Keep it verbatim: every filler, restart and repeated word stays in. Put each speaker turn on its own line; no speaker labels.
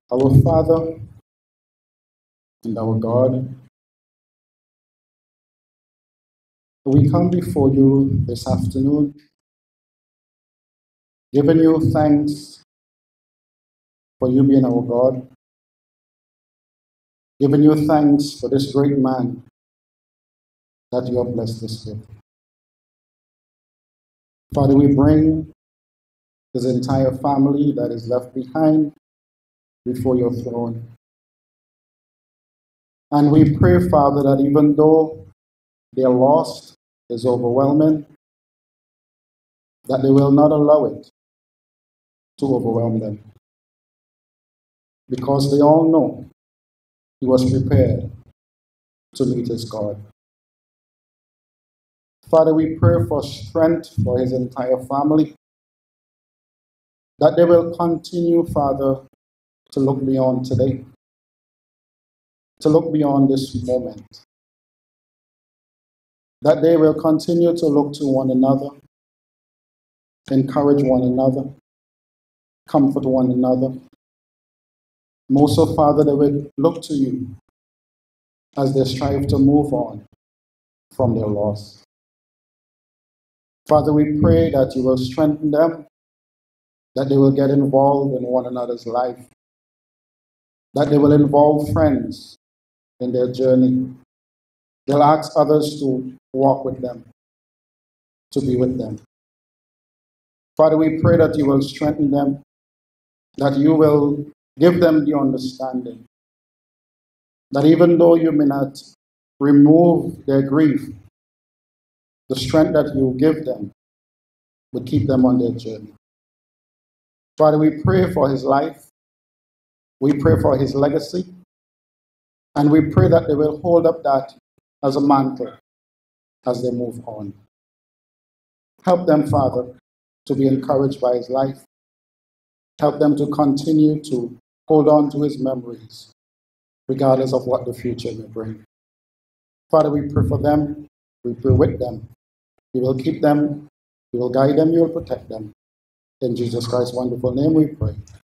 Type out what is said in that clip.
Our Father and our God, we come before you this afternoon, giving you thanks for you being our God, giving you thanks for this great man that you have blessed us with. Father, we bring his entire family that is left behind before your throne. And we pray, Father, that even though their loss is overwhelming, that they will not allow it to overwhelm them. Because they all know he was prepared to meet his God. Father, we pray for strength for his entire family, that they will continue, Father, to look beyond today, to look beyond this moment, that they will continue to look to one another, encourage one another, comfort one another. Most of, Father, they will look to you as they strive to move on from their loss. Father, we pray that you will strengthen them, that they will get involved in one another's life, that they will involve friends in their journey. They'll ask others to walk with them, to be with them. Father, we pray that you will strengthen them, that you will give them the understanding, that even though you may not remove their grief, the strength that you give them will keep them on their journey. Father, we pray for his life. We pray for his legacy. And we pray that they will hold up that as a mantle as they move on. Help them, Father, to be encouraged by his life. Help them to continue to hold on to his memories, regardless of what the future may bring. Father, we pray for them. We pray with them. You will keep them. You will guide them. You will protect them. In Jesus Christ's wonderful name we pray.